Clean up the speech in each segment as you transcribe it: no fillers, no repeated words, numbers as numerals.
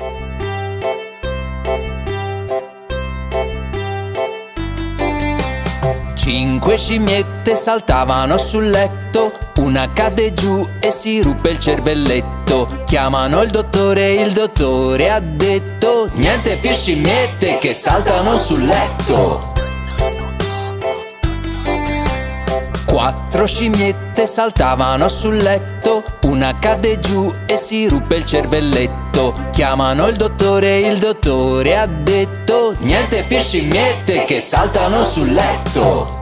Cinque scimmiette saltavano sul letto, una cadde giù e si ruppe il cervelletto. Chiamano il dottore ha detto: niente più scimmiette che saltano sul letto. Quattro scimmiette saltavano sul letto, una cadde giù e si ruppe il cervelletto. Chiamano il dottore ha detto: niente più scimmiette che saltano sul letto.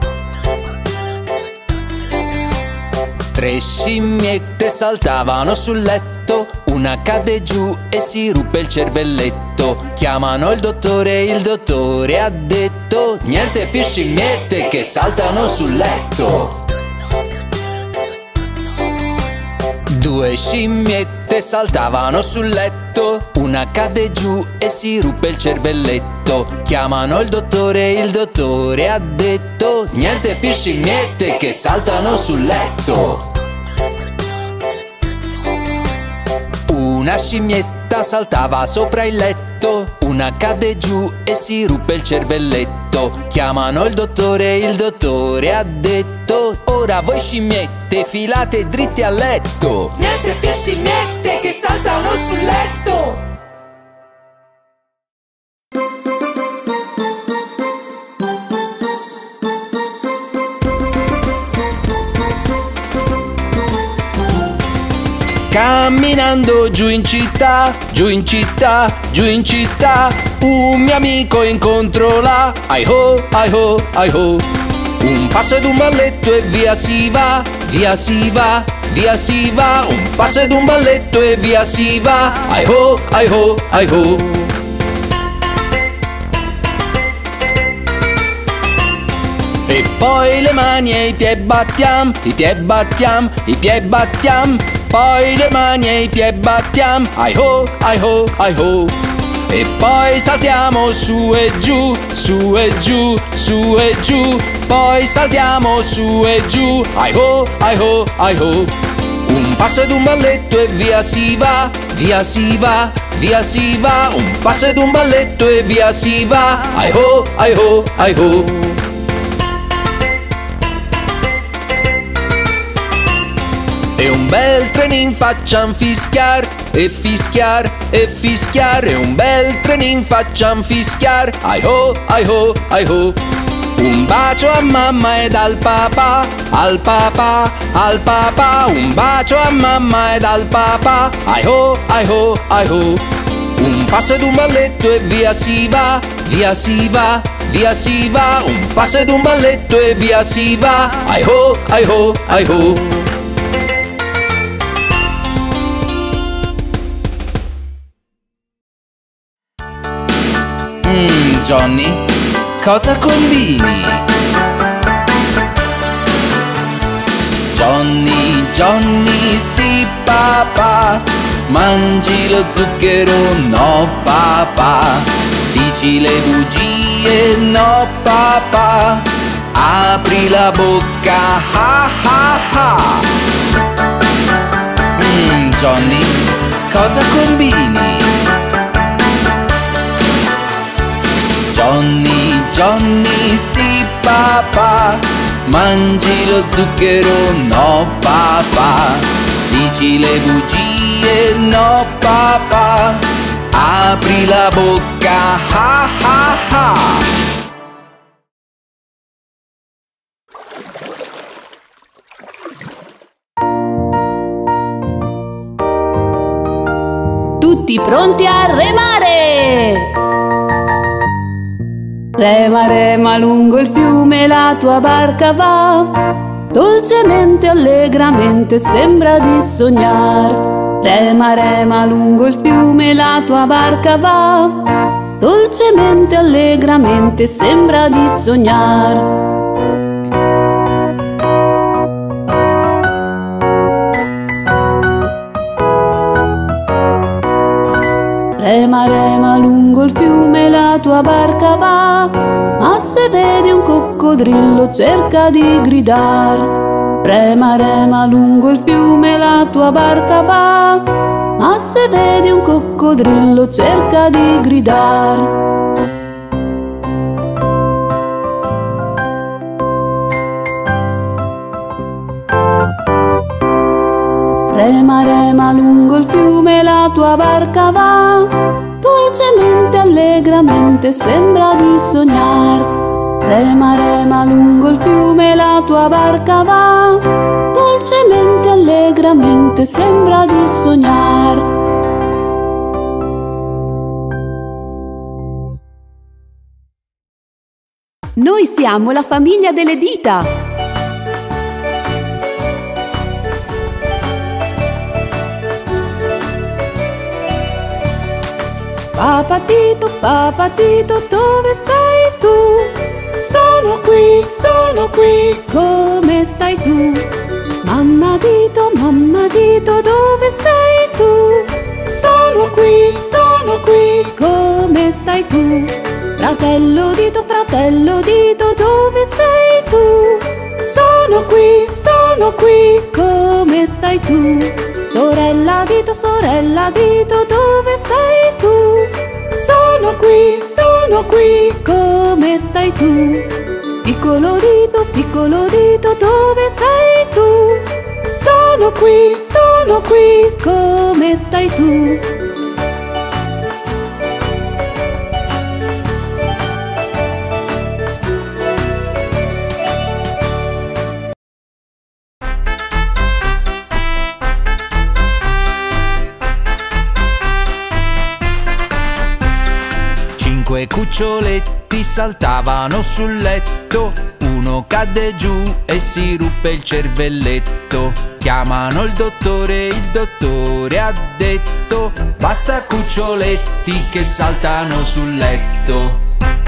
Tre scimmiette saltavano sul letto, una cadde giù e si ruppe il cervelletto. Chiamano il dottore ha detto: niente più scimmiette che saltano sul letto. Due scimmiette saltavano sul letto, una cadde giù e si ruppe il cervelletto. Chiamano il dottore ha detto: niente più scimmiette che saltano sul letto. Una scimmietta saltava sopra il letto, una cadde giù e si ruppe il cervelletto. Chiamano il dottore ha detto: ora voi scimmiette filate dritte a letto. Niente più scimmiette che saltano sul letto. Camminando giù in città, giù in città, giù in città, un mio amico incontro là. Ai ho, ai ho, ai ho. Un passo ed un balletto e via si va, via si va, via si va. Un passo ed un balletto e via si va. Ai ho, ai ho, ai ho. E poi le mani e i piedi battiam, i piedi battiam, i piedi battiam. Poi le mani e i piedi battiam, ai ho, ai ho, ai ho. E poi saltiamo su e giù, su e giù, su e giù. Poi saltiamo su e giù, ai ho, ai ho, ai ho. Un passo ed un balletto e via si va, via si va, via si va. Un passo ed un balletto e via si va, ai ho, ai ho, ai ho. E un bel trenin facciam fischiar, e fischiar, e fischiar. E un bel trenin facciam fischiar, ai ho, ai ho, ai ho. Un bacio a mamma ed al papà, al papà, al papà. Un bacio a mamma ed al papà, ai ho, ai ho, ai ho. Un passo ed un balletto e via si va, via si va, via si va. Un passo ed un balletto e via si va, ai ho, ai ho, ai ho. Johnny, cosa combini? Johnny, Johnny, sì papà, mangi lo zucchero, no papà. Dici le bugie, no papà. Apri la bocca, ha ha ha. Johnny, cosa combini? Johnny, Johnny, sì papà, mangi lo zucchero, no papà. Dici le bugie, no papà. Apri la bocca, ha ha ha. Tutti pronti a remare! Rema, rema lungo il fiume, la tua barca va, dolcemente, allegramente, sembra di sognar. Rema, rema lungo il fiume, la tua barca va, dolcemente, allegramente, sembra di sognar. Rema, rema lungo il fiume, la tua barca va, ma se vedi un coccodrillo cerca di gridar. Rema, rema lungo il fiume, la tua barca va, ma se vedi un coccodrillo cerca di gridar. Rema, rema lungo il fiume, la tua barca va, dolcemente, allegramente, sembra di sognar. Rema, rema lungo il fiume, la tua barca va, dolcemente, allegramente, sembra di sognar. Noi siamo la famiglia delle dita. Papà Tito, dove sei tu? Sono qui, come stai tu? Mamma Dito, dove sei tu? Sono qui, come stai tu? Fratello Dito, dove sei tu? Sono qui, come stai tu? Sorella Dito, dove sei tu? Sono qui, come stai tu? Piccolo Dito, dove sei tu? Sono qui, come stai tu? Cinque cuccioletti saltavano sul letto, uno cadde giù e si ruppe il cervelletto. Chiamano il dottore ha detto: basta cuccioletti che saltano sul letto.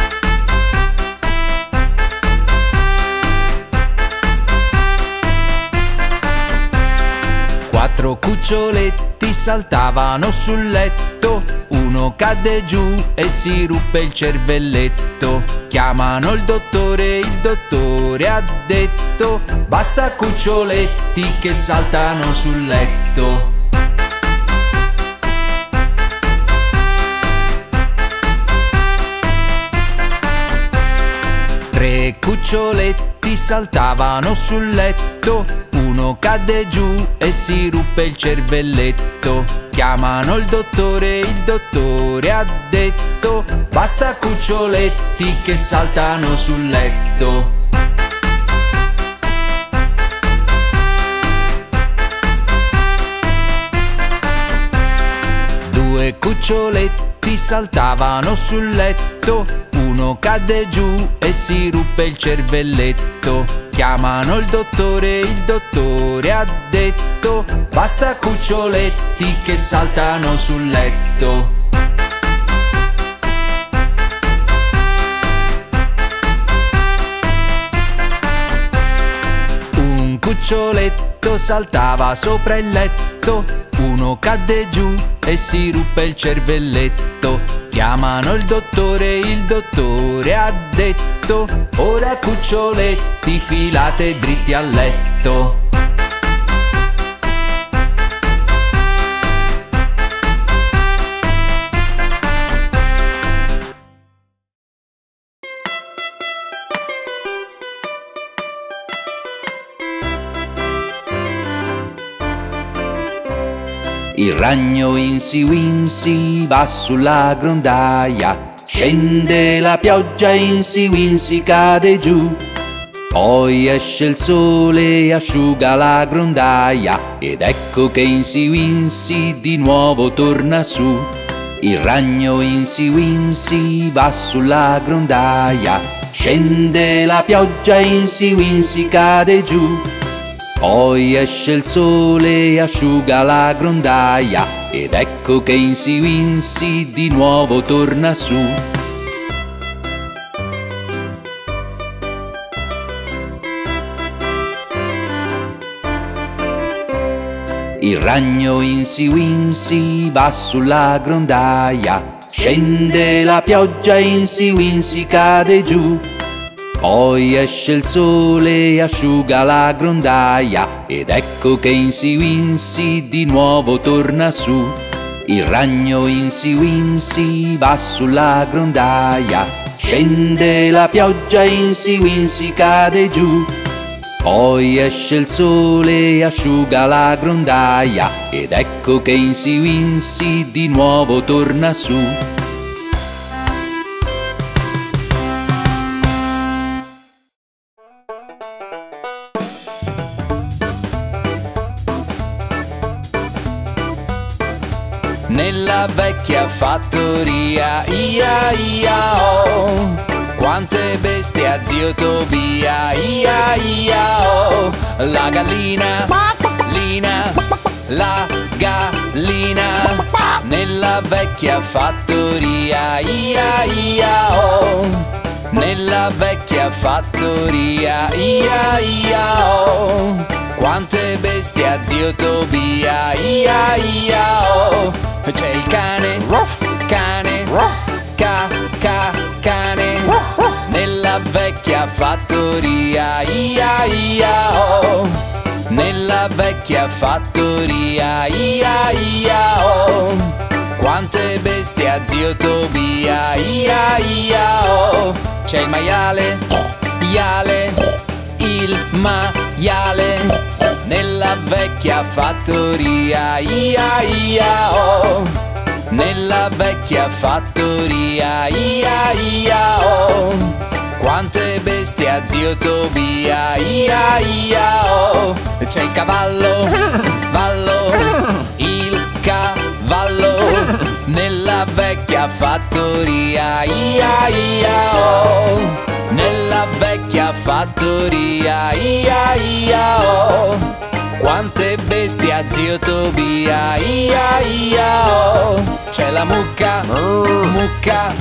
Quattro cuccioletti saltavano sul letto, uno cadde giù e si ruppe il cervelletto. Chiamano il dottore ha detto: basta cuccioletti che saltano sul letto. Tre cuccioletti saltavano sul letto, uno cadde giù e si ruppe il cervelletto. Chiamano il dottore ha detto: basta cuccioletti che saltano sul letto. Due cuccioletti saltavano sul letto, uno cadde giù e si ruppe il cervelletto. Chiamano il dottore ha detto: basta cuccioletti che saltano sul letto. Un cuccioletto saltava sopra il letto, uno cadde giù e si ruppe il cervelletto. Chiamano il dottore ha detto: ora cuccioletti filate dritti al letto. Il ragno Insi Winsi va sulla grondaia, scende la pioggia, Insi Winsi cade giù. Poi esce il sole e asciuga la grondaia, ed ecco che Insi Winsi di nuovo torna su. Il ragno Insi Winsi va sulla grondaia, scende la pioggia, Insi Winsi cade giù. Poi esce il sole e asciuga la grondaia, ed ecco che Insi Winsi di nuovo torna su. Il ragno Insi Winsi va sulla grondaia, scende la pioggia, Insi Winsi cade giù. Poi esce il sole e asciuga la grondaia, ed ecco che Insi Winsi di nuovo torna su. Il ragno Insi Winsi va sulla grondaia, scende la pioggia, Insi Winsi cade giù. Poi esce il sole e asciuga la grondaia, ed ecco che Insi Winsi di nuovo torna su. Nella vecchia fattoria, ia ia oh, quante bestie a zio Tobia, ia ia oh. La gallina, lina, la gallina. Nella vecchia fattoria, ia ia oh. Nella vecchia fattoria, ia ia oh, quante bestie a zio Tobia, ia ia oh. C'è il cane, cane, cane. Nella vecchia fattoria, ia ia oh. Nella vecchia fattoria, ia ia oh, quante bestie a zio Tobia, ia ia oh. C'è il maiale, iale, il maiale. Nella vecchia fattoria, ia ia oh. Nella vecchia fattoria, ia ia oh, quante bestie a zio Tobia, ia ia oh. C'è il cavallo, vallo, il cavallo. Nella vecchia fattoria, ia ia oh. Nella vecchia fattoria, ia ia oh, quante bestie a zio Tobia, ia ia oh. C'è la mucca, mucca,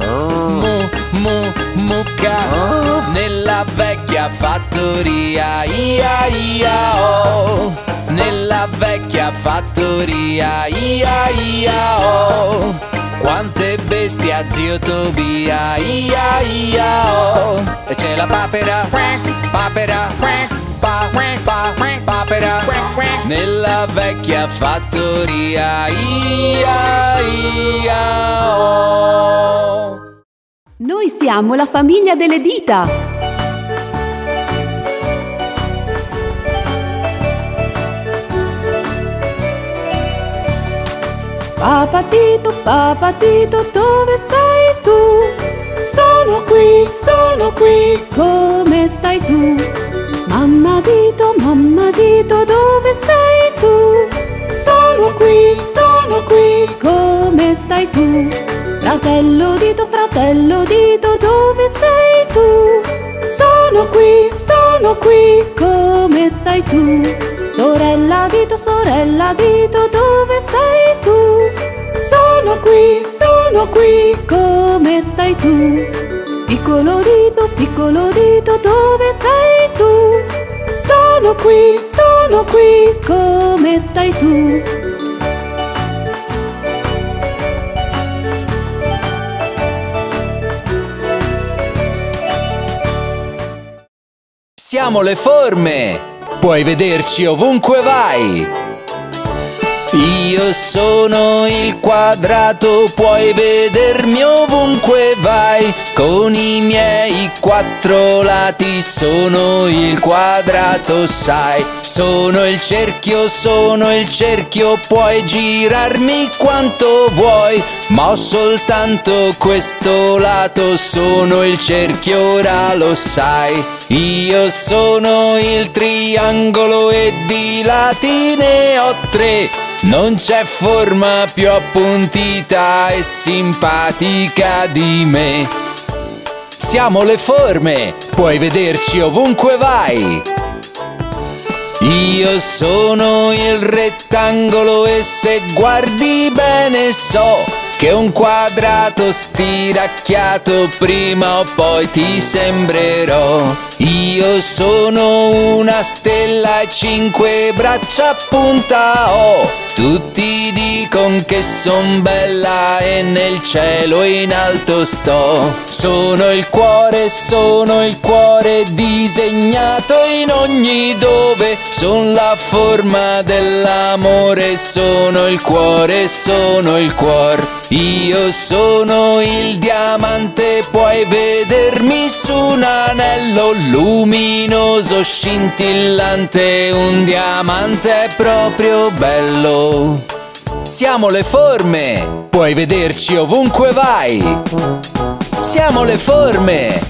mucca. Nella vecchia fattoria, ia ia oh. Nella vecchia fattoria, ia ia oh, quante bestie a zio Tobia, ia ia oh. E c'è la papera, papera, papera. Nella vecchia fattoria, ia ia oh. Noi siamo la famiglia delle dita. Papà Tito, dove sei tu? Sono qui, come stai tu? Mamma Dito, dove sei tu? Sono qui, come stai tu? Fratello Dito, dove sei tu? Sono qui, come stai tu? Sorella Dito, dove sei tu? Sono qui, come stai tu? Piccolo Dito, dove sei tu? Sono qui, come stai tu? Siamo le forme, puoi vederci ovunque vai. Io sono il quadrato, puoi vedermi ovunque vai. Con i miei 4 lati sono il quadrato, sai. Sono il cerchio, puoi girarmi quanto vuoi. Ma ho soltanto questo lato, sono il cerchio, ora lo sai. Io sono il triangolo e di lati ne ho 3. Non c'è forma più appuntita e simpatica di me. Siamo le forme, puoi vederci ovunque vai. Io sono il rettangolo e se guardi bene so che un quadrato stiracchiato prima o poi ti sembrerò. Io sono una stella e 5 braccia a punta ho. Tutti dicono che son bella e nel cielo in alto sto. Sono il cuore disegnato in ogni dove. Son la forma dell'amore, sono il cuore, sono il cuor. Io sono il diamante, puoi vedermi su un anello luminoso, scintillante, un diamante è proprio bello. Siamo le forme, puoi vederci ovunque vai. Siamo le forme.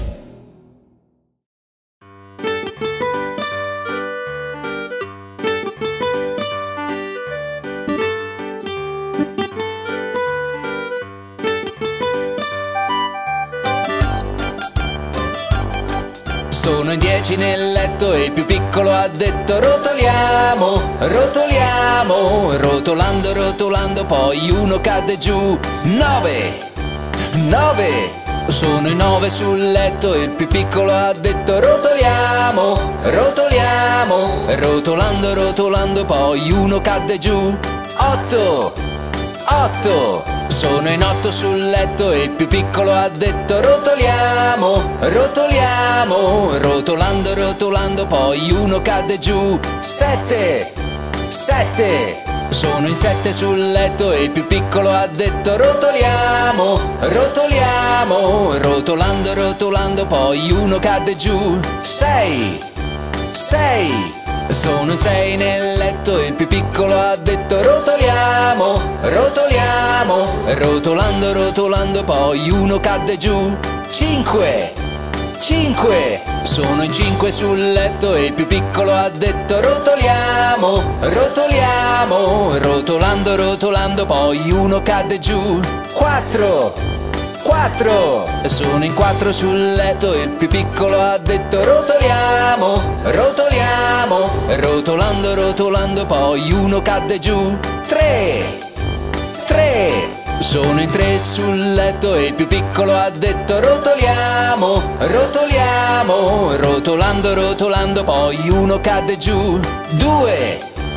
Sono in 10 nel letto e il più piccolo ha detto rotoliamo, rotoliamo, rotolando, rotolando, poi uno cade giù. 9, 9. Sono in 9 sul letto e il più piccolo ha detto rotoliamo, rotoliamo, rotolando, rotolando, poi uno cade giù. 8, 8. Sono in 8 sul letto e il più piccolo ha detto rotoliamo, rotoliamo, rotolando, rotolando, poi uno cade giù. 7, 7. Sono in 7 sul letto e il più piccolo ha detto rotoliamo, rotoliamo, rotolando, rotolando, poi uno cade giù. 6, 6. Sono in 6 nel letto e il più piccolo ha detto rotoliamo, rotoliamo, rotolando, rotolando, poi uno cade giù. 5, 5. Sono in 5 sul letto e il più piccolo ha detto rotoliamo, rotoliamo, rotolando, rotolando, poi uno cade giù. 4, 4. Sono in 4 sul letto e il più piccolo ha detto rotoliamo, rotoliamo, rotolando, rotolando, poi uno cade giù. 3, 3. Sono in 3 sul letto e il più piccolo ha detto rotoliamo, rotoliamo, rotolando, rotolando, poi uno cade giù. 2,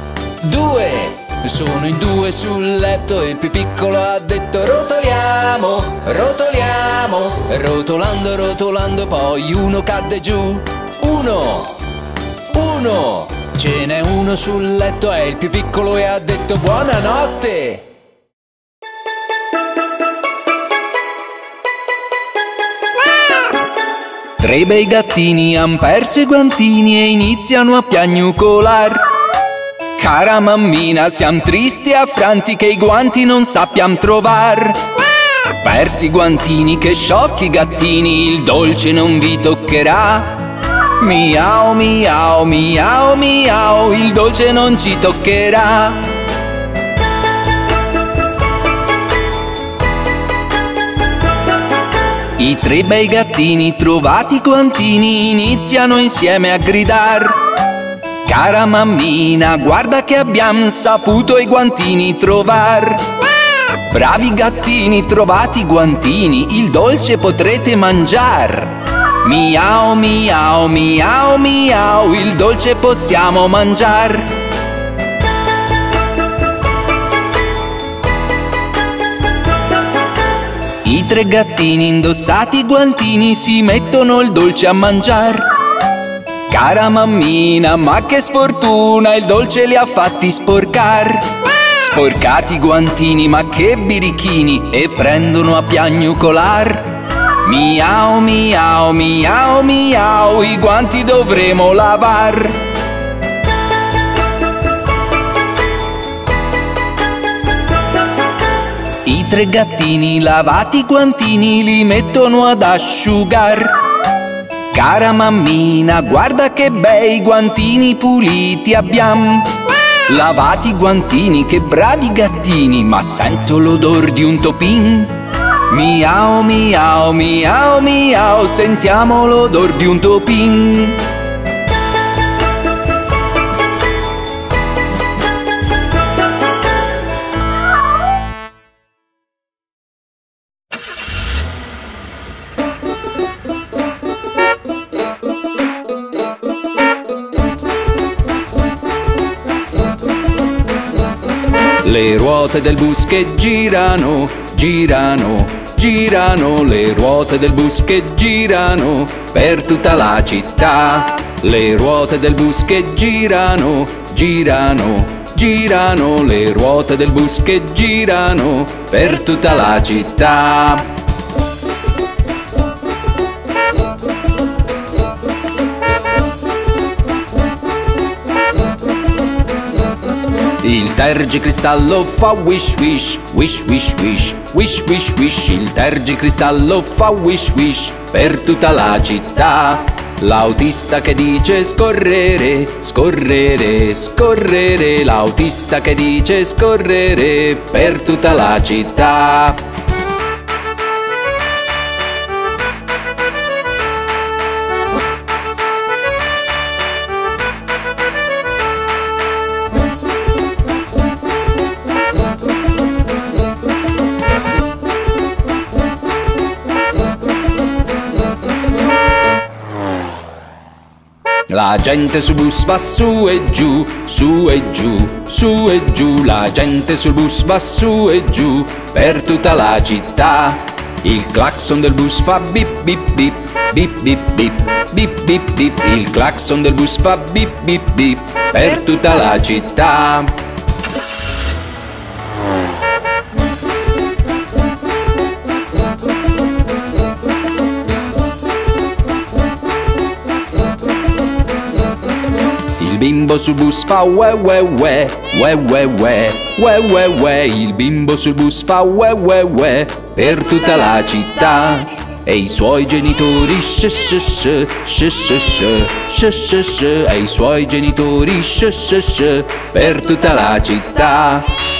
2. Sono in 2 sul letto e il più piccolo ha detto rotoliamo, rotoliamo, rotolando, rotolando, poi uno cade giù. 1, 1. Ce n'è uno sul letto e il più piccolo e ha detto buonanotte. Tre bei gattini han perso i guantini e iniziano a piagnucolar. Cara mammina, siam tristi e affranti che i guanti non sappiam trovar. Persi i guantini, che sciocchi gattini, il dolce non vi toccherà. Miau, miau, miau, miau, il dolce non ci toccherà. I tre bei gattini, trovati i guantini, iniziano insieme a gridar. Cara mammina, guarda che abbiamo saputo i guantini trovar. Bravi gattini, trovati i guantini, il dolce potrete mangiar. Miau, miau, miau, miau, il dolce possiamo mangiar. I tre gattini, indossati i guantini, si mettono il dolce a mangiar. Cara mammina, ma che sfortuna, il dolce li ha fatti sporcar. Sporcati i guantini, ma che birichini, e prendono a piagnucolar. Miau, miau, miau, miau, i guanti dovremo lavar. I tre gattini, lavati i guantini, li mettono ad asciugar. Cara mammina, guarda che bei guantini puliti abbiamo. Lavati i guantini, che bravi gattini, ma sento l'odor di un topin. Miau, miau, miau, miau, sentiamo l'odor di un topin. Le ruote del bus che girano, girano, girano. Le ruote del bus che girano per tutta la città. Le ruote del bus che girano, girano, girano. Le ruote del bus che girano per tutta la città. Il tergicristallo fa wish wish, wish wish wish, wish wish wish. Il tergicristallo fa wish wish per tutta la città. L'autista che dice scorrere, scorrere, scorrere. L'autista che dice scorrere per tutta la città. La gente sul bus va su e giù, su e giù, su e giù. La gente sul bus va su e giù per tutta la città. Il clacson del bus fa bip bip bip, bip bip bip, bip bip bip. Il clacson del bus fa bip bip bip per tutta la città. Il bimbo sul bus fa ue ue ue, ue ue ue, ue ue ue. Il bimbo sul bus fa ue ue ue per tutta la città. E i suoi genitori sh sh sh, sh sh sh, sh sh sh. E i suoi genitori sh sh sh per tutta la città.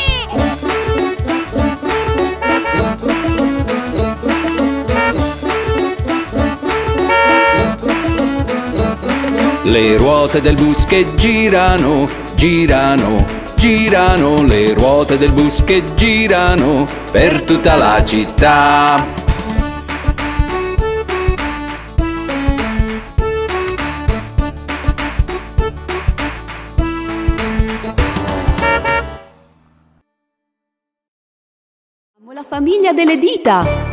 Le ruote del bus che girano, girano, girano. Le ruote del bus che girano per tutta la città. La famiglia delle dita.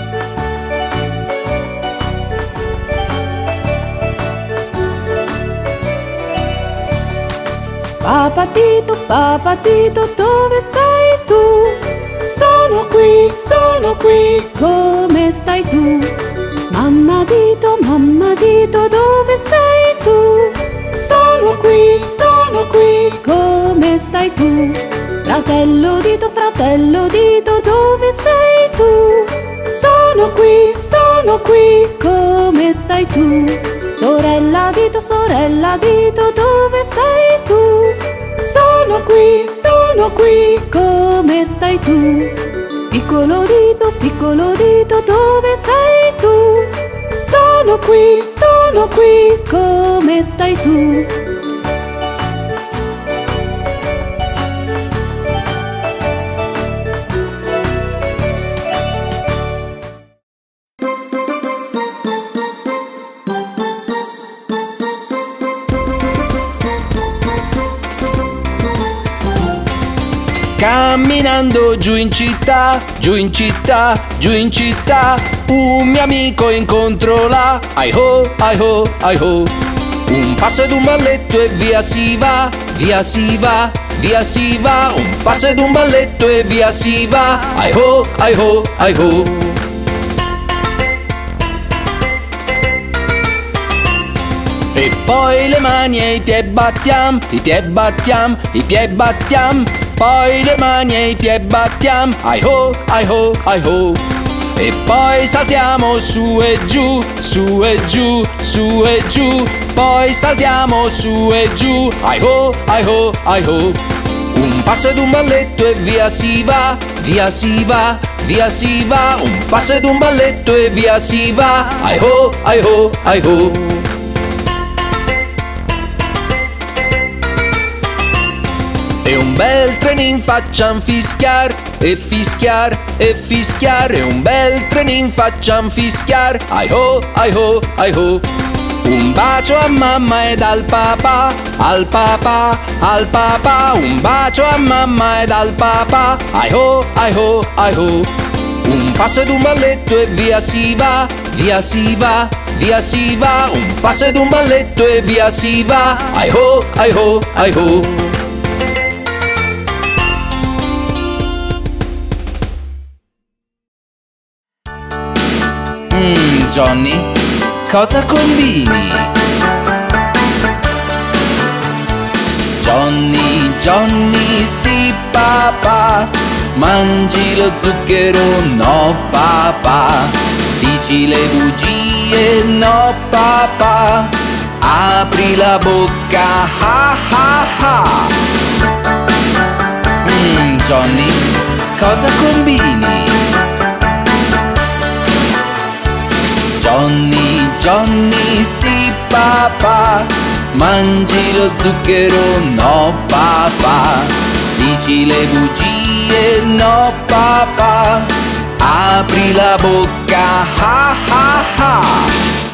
Papatito, dove sei tu? Sono qui, come stai tu? Mamma dito, dove sei tu? Sono qui, come stai tu? Fratello dito, dove sei tu? Sono qui, come stai tu? Sorella dito, dove sei tu? Sono qui, come stai tu? Piccolo dito, dove sei tu? Sono qui, come stai tu? Camminando giù in città, giù in città, giù in città, un mio amico incontro là, ai ho, ai ho, ai ho. Un passo ed un balletto e via si va, via si va, via si va. Un passo ed un balletto e via si va, ai ho, ai ho, ai ho. E poi le mani e i piedi battiam, i piedi battiam, i piedi battiam. Poi le mani e i piedi battiam, ai ho, ai ho, ai ho. E poi saltiamo su e giù, su e giù, su e giù. Poi saltiamo su e giù, ai ho, ai ho, ai ho. Un passo ed un balletto e via si va, via si va, via si va. Un passo ed un balletto e via si va, ai ho, ai ho, ai ho. E un bel trenin facciam fischiar, e fischiar, e fischiar. E un bel trenin facciam fischiar, ai ho, ai ho, ai ho. Un bacio a mamma ed al papà, al papà, al papà. Un bacio a mamma ed al papà, ai ho, ai ho, ai ho. Un passo ed un balletto e via si va, via si va, via si va. Un passo ed un balletto e via si va, ai ho, ai ho, ai ho. Johnny, cosa combini? Johnny, Johnny, sì papà, mangi lo zucchero, no papà. Dici le bugie, no papà. Apri la bocca, ha ha ha. Johnny, cosa combini? Johnny, Johnny, sì papà, mangi lo zucchero, no papà. Dici le bugie, no papà. Apri la bocca, ha ha ha.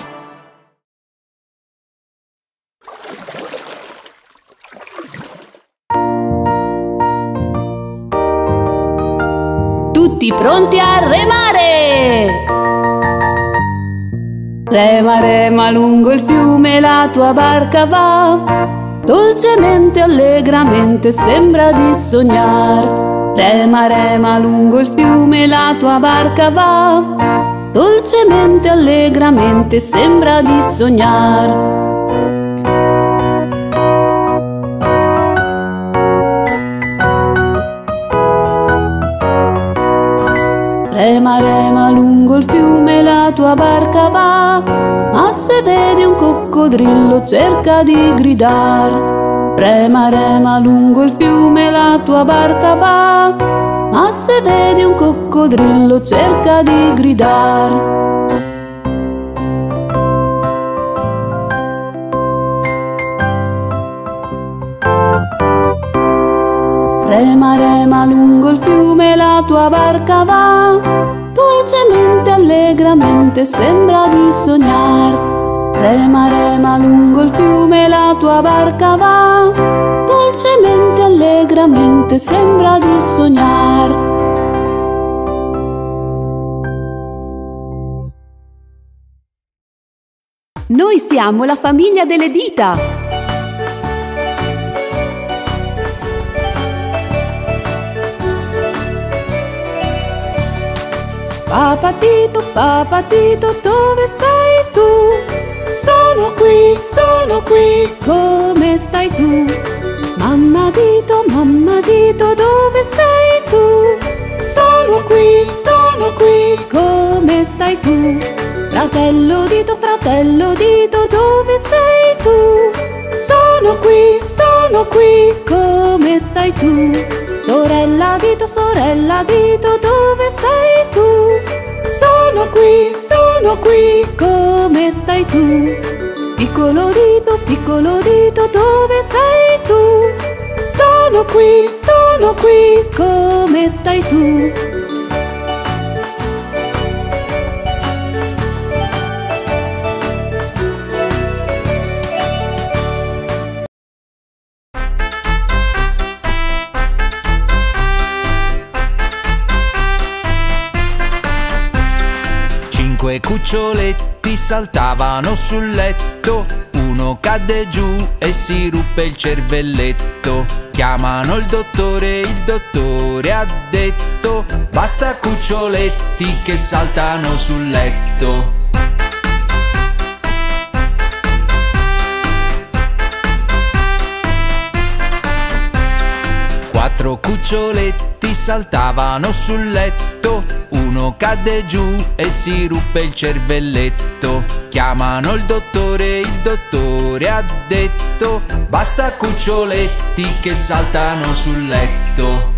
Tutti pronti a remare! Rema, rema lungo il fiume, la tua barca va, dolcemente, allegramente, sembra di sognar. Rema, rema lungo il fiume, la tua barca va, dolcemente, allegramente, sembra di sognar. Rema, rema lungo il fiume, la tua barca va, ma se vedi un coccodrillo cerca di gridar. Rema, rema lungo il fiume, la tua barca va, ma se vedi un coccodrillo cerca di gridar. Rema, rema lungo il fiume, la tua barca va, dolcemente, allegramente, sembra di sognar. Rema, rema lungo il fiume, la tua barca va, dolcemente, allegramente, sembra di sognar. Noi siamo la famiglia delle dita. Papà Tito, dove sei tu? Sono qui, come stai tu? Mamma Dito, dove sei tu? Sono qui, come stai tu? Fratello Dito, dove sei tu? Sono qui, come stai tu? Sorella Dito, dove sei tu? Sono qui, come stai tu? Piccolo Dito, dove sei tu? Sono qui, come stai tu? Cinque cuccioletti saltavano sul letto, uno cadde giù e si ruppe il cervelletto. Chiamano il dottore ha detto: basta cuccioletti che saltano sul letto. Quattro cuccioletti saltavano sul letto, uno cadde giù e si ruppe il cervelletto. Chiamano il dottore ha detto: basta cuccioletti che saltano sul letto.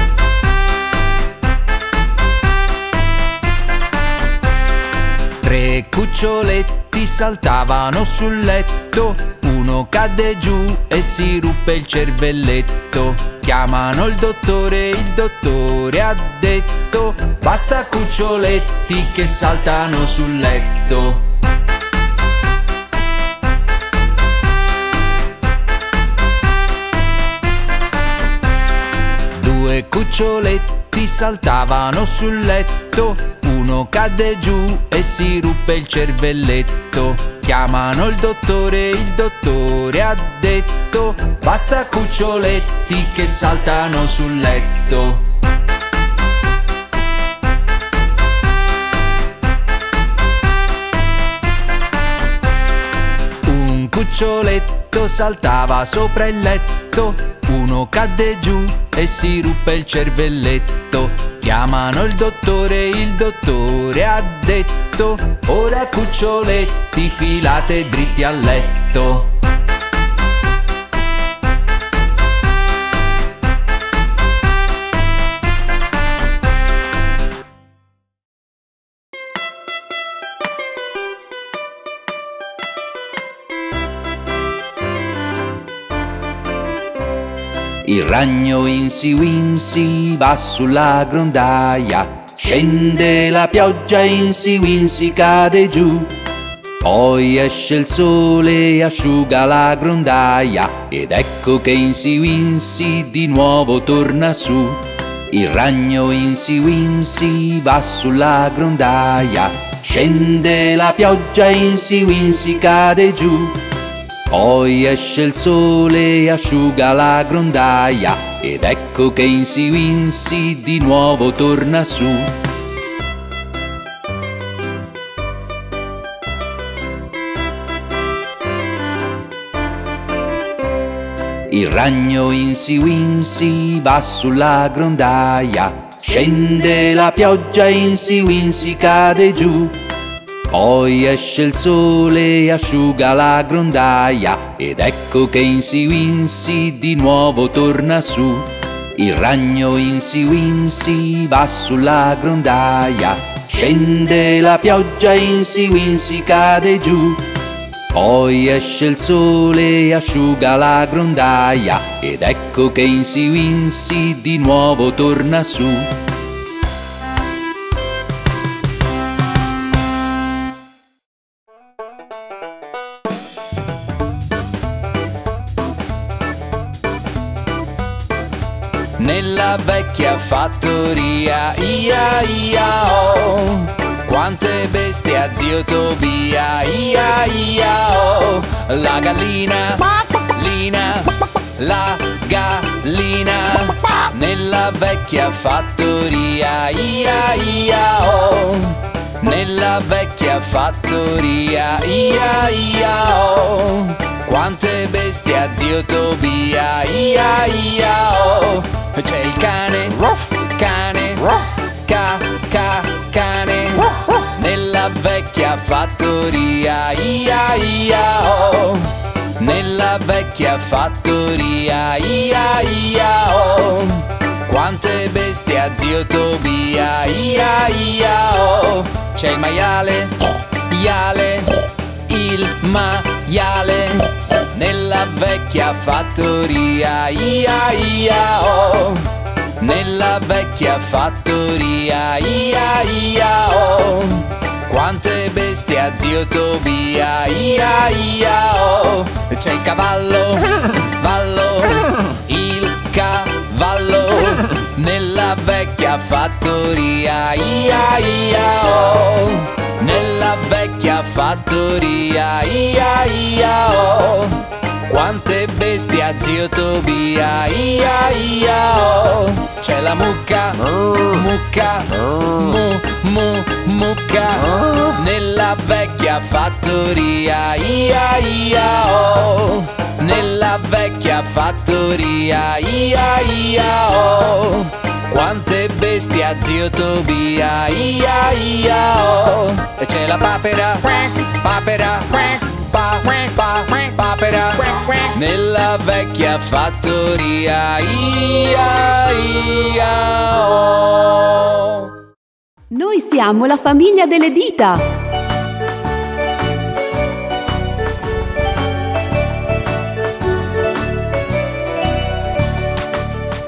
Tre Tre cuccioletti saltavano sul letto, uno cadde giù e si ruppe il cervelletto. Chiamano il dottore ha detto: basta cuccioletti che saltano sul letto. Due cuccioletti saltavano sul letto, uno cadde giù e si ruppe il cervelletto. Chiamano il dottore ha detto: basta cuccioletti che saltano sul letto. Un cuccioletto saltava sopra il letto, uno cadde giù e si ruppe il cervelletto. Chiamano il dottore ha detto: ora cuccioletti filate dritti al letto. Il ragno Insi Winsi va sulla grondaia, scende la pioggia, Insi Winsi cade giù. Poi esce il sole e asciuga la grondaia, ed ecco che Insi Winsi di nuovo torna su. Il ragno Insi Winsi va sulla grondaia, scende la pioggia, Insi Winsi cade giù. Poi esce il sole e asciuga la grondaia, ed ecco che Insi Winsi di nuovo torna su. Il ragno Insi Winsi va sulla grondaia, scende la pioggia, Insi Winsi cade giù. Poi esce il sole e asciuga la grondaia, ed ecco che Insi Winsi di nuovo torna su. Il ragno Insi Winsi va sulla grondaia, scende la pioggia, Insi Winsi cade giù. Poi esce il sole e asciuga la grondaia, ed ecco che Insi Winsi di nuovo torna su. Nella vecchia fattoria, ia ia oh, quante bestie a zio Tobia, ia ia oh. La gallina, lina, la gallina. Nella vecchia fattoria, ia ia oh. Nella vecchia fattoria, ia ia oh, quante bestie a zio Tobia, ia ia oh. C'è il cane, cane, cane. Nella vecchia fattoria, ia ia oh. Nella vecchia fattoria, ia ia oh, quante bestie a zio Tobia, ia ia oh. C'è il maiale, iale, il maiale. Nella vecchia fattoria, ia ia oh. Nella vecchia fattoria, ia ia oh, quante bestie a zio Tobia, ia ia oh. C'è il cavallo, vallo, il cavallo. Nella vecchia fattoria, ia ia oh. Nella vecchia fattoria, ia ia oh, quante bestie a zio Tobia, ia ia oh. C'è la mucca, mucca, mucca. Nella vecchia fattoria, ia ia oh. Nella vecchia fattoria, ia ia oh, quante bestie a zio Tobia, ia ia oh. C'è la papera, papera, papera. Nella vecchia fattoria, ia ia oh. Noi siamo la famiglia delle dita.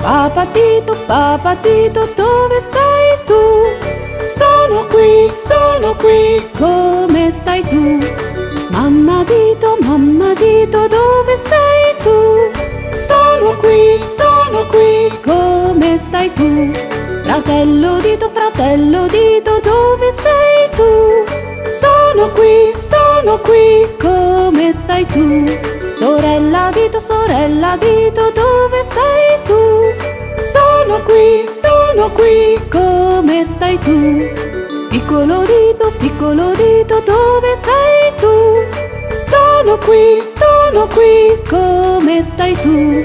Papà Tito, dove sei tu? Sono qui, come stai tu? Mamma Dito, dove sei tu? Sono qui, come stai tu? Fratello Dito, dove sei tu? Sono qui, come stai tu? Sorella Dito, dove sei tu? Sono qui, come stai tu? Piccolo Dito, dove sei tu? Sono qui, come stai tu?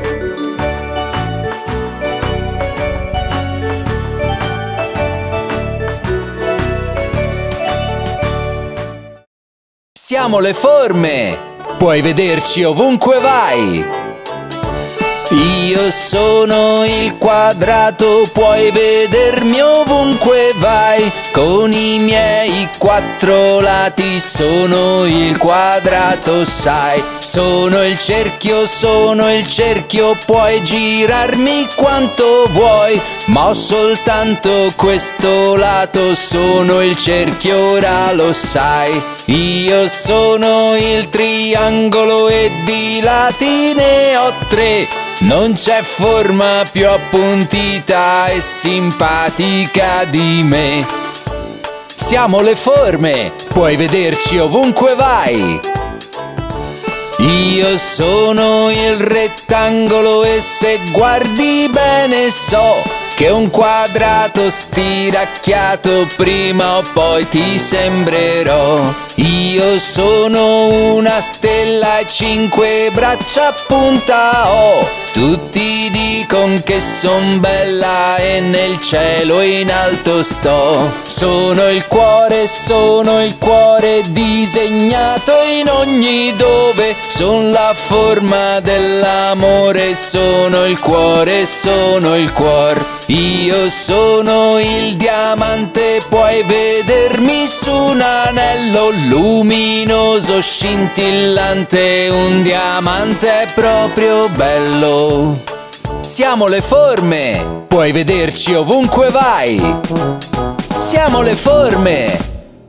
Siamo le forme! Puoi vederci ovunque vai! Io sono il quadrato, puoi vedermi ovunque vai. Con i miei 4 lati sono il quadrato, sai. Sono il cerchio, puoi girarmi quanto vuoi. Ma ho soltanto questo lato, sono il cerchio, ora lo sai. Io sono il triangolo e di lati ne ho 3. Non c'è forma più appuntita e simpatica di me. Siamo le forme, puoi vederci ovunque vai. Io sono il rettangolo e se guardi bene so che un quadrato stiracchiato prima o poi ti sembrerò. Io sono una stella e 5 braccia a punta ho. Tutti dicon che son bella e nel cielo in alto sto. Sono il cuore disegnato in ogni dove. Son la forma dell'amore, sono il cuore, sono il cuor. Io sono il diamante, puoi vedermi su un anello luminoso, scintillante, un diamante è proprio bello. Siamo le forme, puoi vederci ovunque vai. Siamo le forme.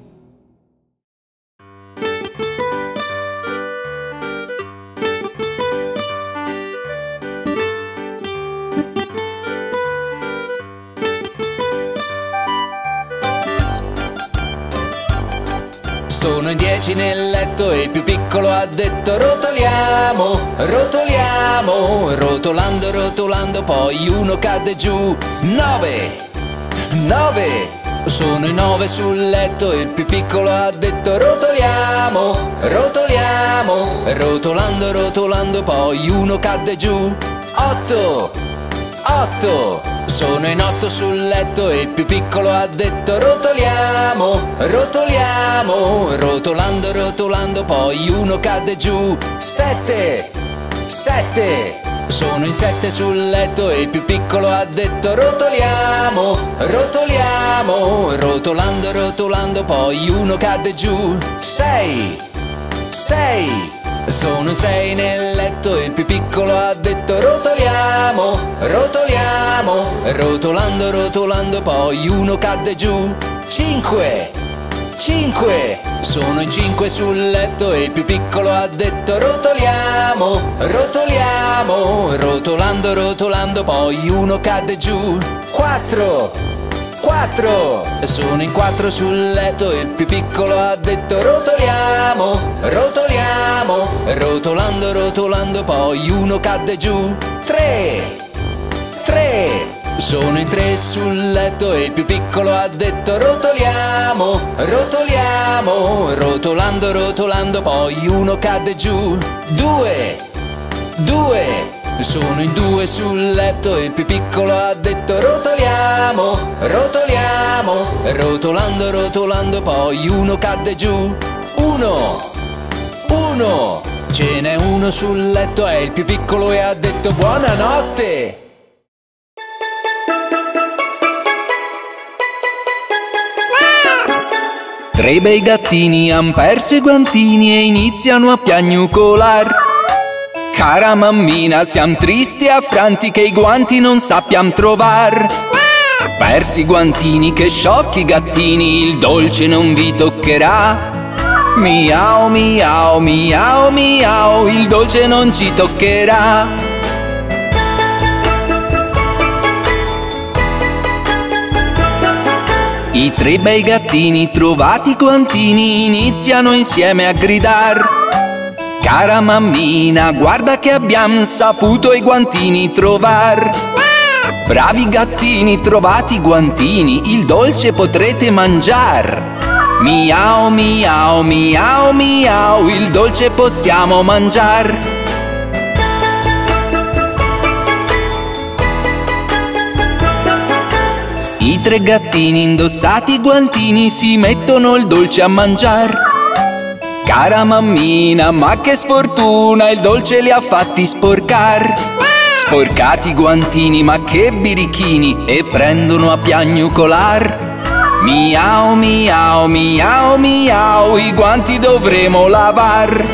Sono in 10 nel letto e il più piccolo ha detto rotoliamo, rotoliamo, rotolando, rotolando, poi uno cade giù. 9, 9. Sono in 9 sul letto e il più piccolo ha detto rotoliamo, rotoliamo, rotolando, rotolando, poi uno cade giù. 8, 8. Sono in 8 sul letto e il più piccolo ha detto rotoliamo, rotoliamo, rotolando, rotolando, poi uno cade giù. 7, 7. Sono in 7 sul letto e il più piccolo ha detto rotoliamo, rotoliamo, rotolando, rotolando, poi uno cade giù. 6, 6. Sono in 6 nel letto e il più piccolo ha detto rotoliamo, rotoliamo, rotolando, rotolando, poi uno cade giù. 5, 5. Sono in 5 sul letto e il più piccolo ha detto rotoliamo, rotoliamo, rotolando, rotolando, poi uno cade giù. 4, 4. Sono in 4 sul letto e il più piccolo ha detto rotoliamo, rotoliamo, rotolando, rotolando, poi uno cade giù. 3, 3. Sono in 3 sul letto e il più piccolo ha detto rotoliamo, rotoliamo, rotolando, rotolando, poi uno cade giù. 2, 2. Sono in 2 sul letto e il più piccolo ha detto rotoliamo, rotoliamo, rotolando, rotolando, poi uno cade giù. 1, 1. Ce n'è uno sul letto e il più piccolo e ha detto buonanotte. Tre bei gattini han perso i guantini e iniziano a piagnucolar. Cara mammina, siamo tristi e affranti che i guanti non sappiamo trovar. Persi i guantini, che sciocchi gattini, il dolce non vi toccherà. Miau, miau, miau, miau, il dolce non ci toccherà. I tre bei gattini, trovati i guantini, iniziano insieme a gridar. Cara mammina, guarda che abbiamo saputo i guantini trovar. Bravi gattini, trovati i guantini, il dolce potrete mangiar. Miau, miau, miau, miau, il dolce possiamo mangiar. I tre gattini, indossati i guantini, si mettono il dolce a mangiar. Cara mammina, ma che sfortuna, il dolce li ha fatti sporcar. Sporcati i guantini, ma che birichini, e prendono a piagnucolar. Miau, miau, miau, miau, i guanti dovremo lavar.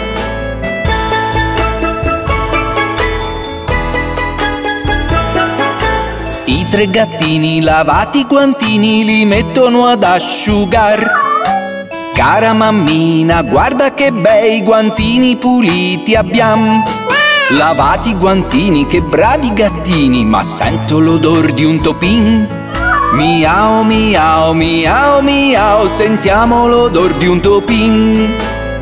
I tre gattini, lavati i guantini, li mettono ad asciugar. Cara mammina, guarda che bei guantini puliti abbiamo. Lavati i guantini, che bravi gattini, ma sento l'odor di un topin. Miau, miau, miau, miau, sentiamo l'odor di un topin.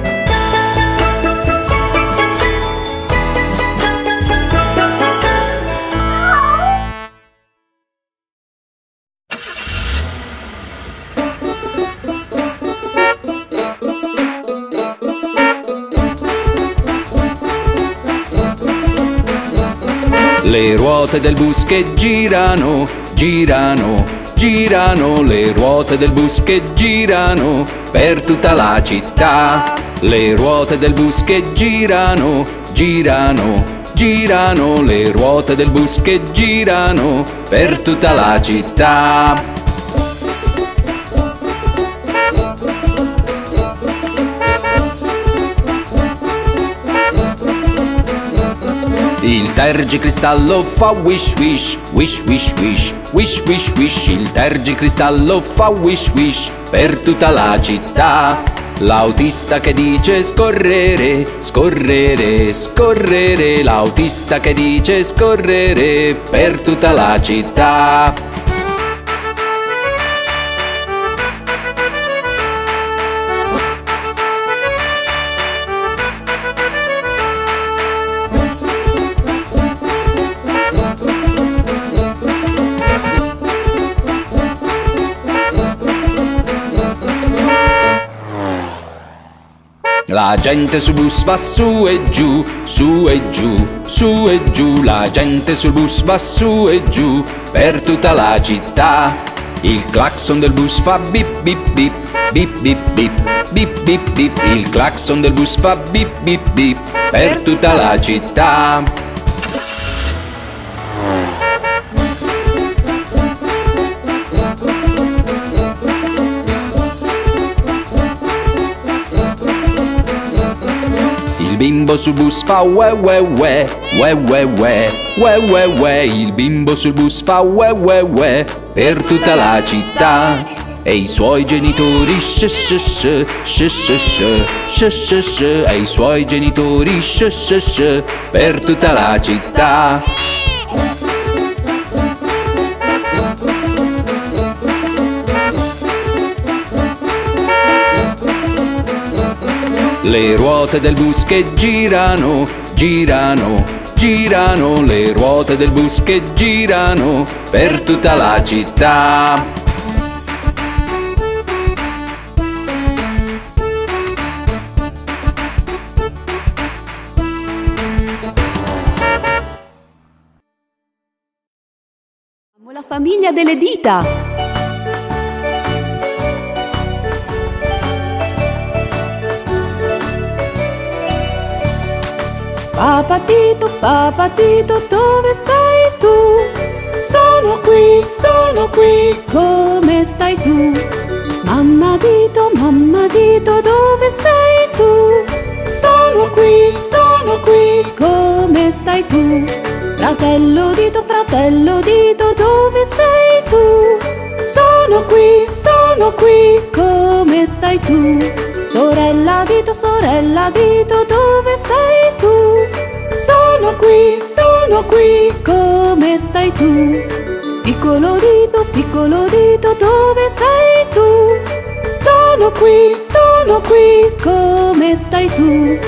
Le ruote del bus che girano, girano, girano. Le ruote del bus che girano per tutta la città. Le ruote del bus che girano, girano, girano. Le ruote del bus che girano per tutta la città. Il tergicristallo fa wish wish, wish wish wish, wish wish wish. Il tergicristallo fa wish wish per tutta la città. L'autista che dice scorrere, scorrere, scorrere. L'autista che dice scorrere per tutta la città. La gente sul bus va su e giù, su e giù, su e giù. La gente sul bus va su e giù per tutta la città. Il clacson del bus fa bip bip bip, bip bip bip, bip bip bip. Il clacson del bus fa bip bip bip per tutta la città. Il bimbo sul bus fa ue ue ue, ue ue ue, ue ue ue. Il bimbo sul bus fa ue ue ue per tutta la città. E i suoi genitori sh sh sh, sh sh sh, sh sh sh. E i suoi genitori sh sh sh per tutta la città. Le ruote del bus che girano, girano, girano. Le ruote del bus che girano per tutta la città. La famiglia delle dita. Papatito, dove sei tu? Sono qui, come stai tu? Mamma dito, dove sei tu? Sono qui, come fratello dito, dove sei tu? Sono qui, come stai tu? Sorella dito, dove sei tu? Sono qui, come stai tu? Piccolo dito, dove sei tu? Sono qui, come stai tu?